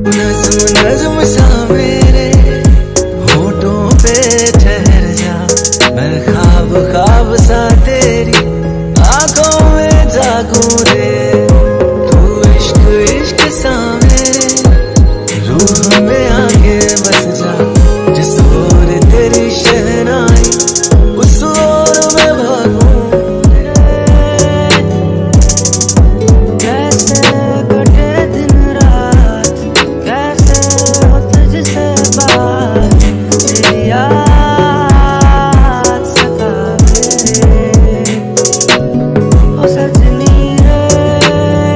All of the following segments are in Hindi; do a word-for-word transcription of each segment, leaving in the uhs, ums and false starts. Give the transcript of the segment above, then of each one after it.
नज्म नज्म सा मेरे होठों पे ठहर जा, मैं ख्वाब ख्वाब सा तेरी आंखों में जागूं रे। तू इश्क इश्क सा मेरे रूह में आके बस जा, जिस ओर तेरी शहनाई उस ओर मैं भागूं। कैसे कटे दिन रात, कैसे हो तुझसे बात, तेरी याद सतावे रे ओ सजनी रे।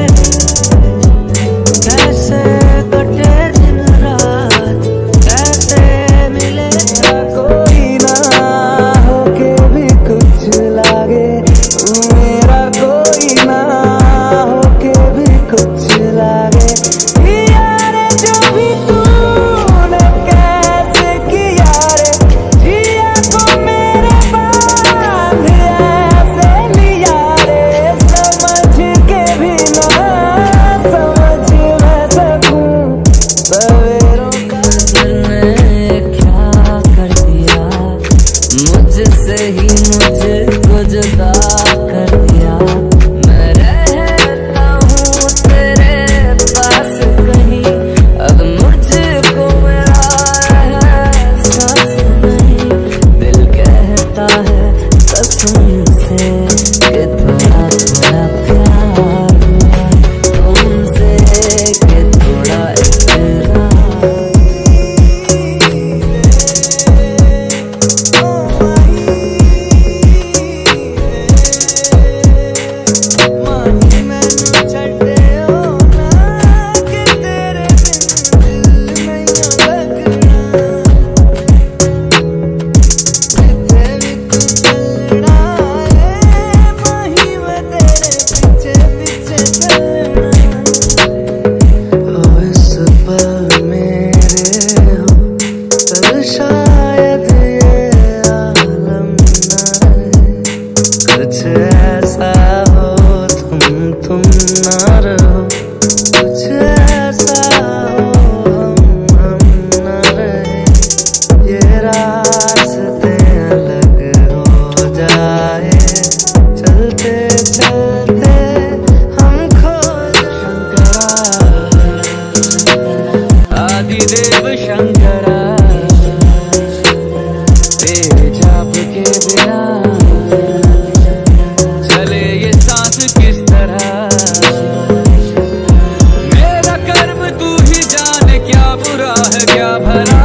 कैसे कटे दिन रात, कैसे मिले कोई ना होके भी कुछ लागे, मेरा कोई ना होके भी कुछ लागे। यारे जो भी तूने कैसे किया रे, जिया को मेरे बांध ऐसे लिया रे, समझ के भी ना समझ मैं सकूं सवेरों का। तुमने क्या कर दिया, मुझसे ही मुझको जुदा कर दिया। मैं रहता हूँ तेरे पास कहीं, अब मुझको मेरा एहसास नहीं। दिल कहता है कसम से कि थोड़ा थोड़ा प्यार हुआ तुमसे, कि थोड़ा इकरार। माही मैनू छड्डियो ना, कि तेरे बिन दिल नहीं लगना। जिथे भी तू चलना है, माही मैं तेरे पीछे पीछे चलना। ओ इस पल मेरे हो, कल शायद ये आलम न रहे। कुछ ऐसा हो तुम तुम ना रहो, कुछ ऐसा हो हम हम न रहे। ये रास्ते अलग हो जाए, चलते चलते हम खो शंकरा, आदिदेव शंकरा। तेरे जाप के बिना चले ये सांस किस तरह, मेरा कर्म तू ही जाने क्या बुरा है क्या भला।